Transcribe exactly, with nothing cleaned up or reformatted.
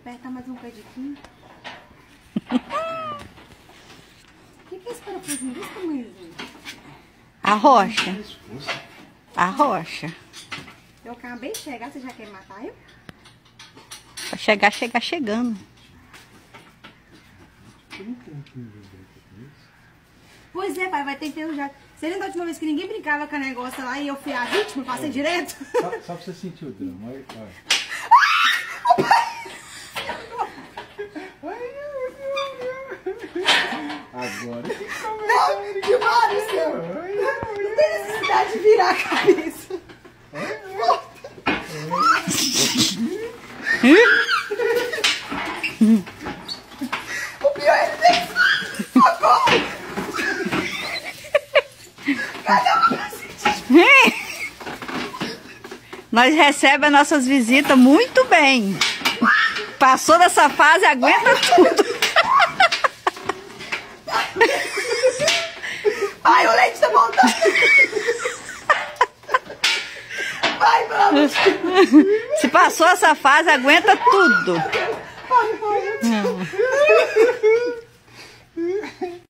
apertar mais um cadiquinho. O que, que é esse parafusinho desse tamanhozinho? A rocha. A rocha. Eu acabei de chegar, você já quer matar eu? Pra chegar, chegar chegando. Pois é, pai, vai ter que ter já. Você lembra da última vez que ninguém brincava com a negócio lá e eu fui a vítima, passei oh. direto? Só, só pra você sentir o drama. Olha, olha. Agora tem que começar. Não, que Márcio! Não tem necessidade de virar a cabeça. O pior é que tem socorro! Cadê o capacete? Nós recebemos as nossas visitas muito bem. Passou dessa fase, aguenta tudo. Ai, o leite tá voltando. Vai, vamos. Se passou essa fase, aguenta tudo. Ai, ai, ai.